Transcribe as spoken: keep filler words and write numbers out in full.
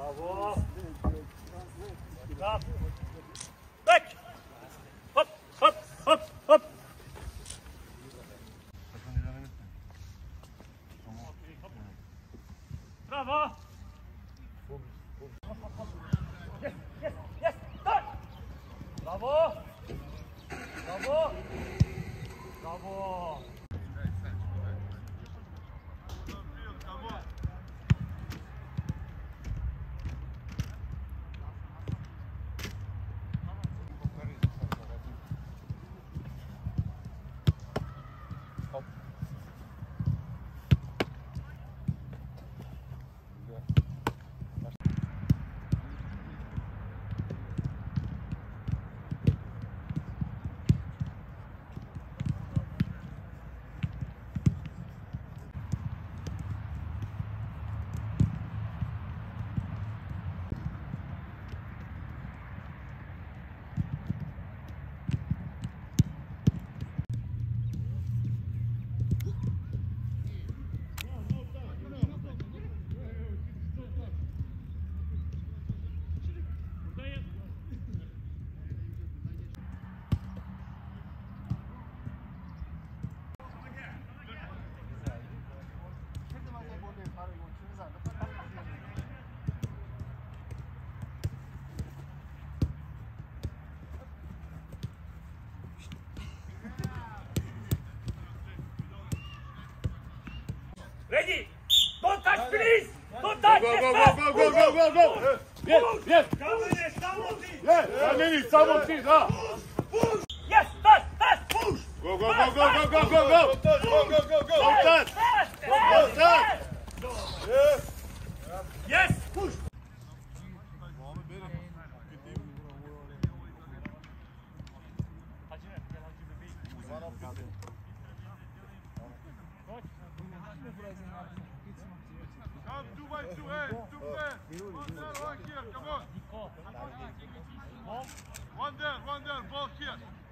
Bravo. Stop. Back. Hop, hop, hop, hop. Bravo. Yes, yes, yes. Start. Bravo. Bravo. Bravo. Ready? Don't touch, please! Don't touch! Go, go, go, go, go, go, go, go! Yes, yes! Yes, Ramini, someone please, huh? Yes, touch, touch! Push! Go, go, go, go, go, go, go, go! Go, go, go, go, go! Don't touch! Don't touch! Yes! Yes, push! Come, two way, two hands, two hands. One there, one here, come on. One there, one there, ball here.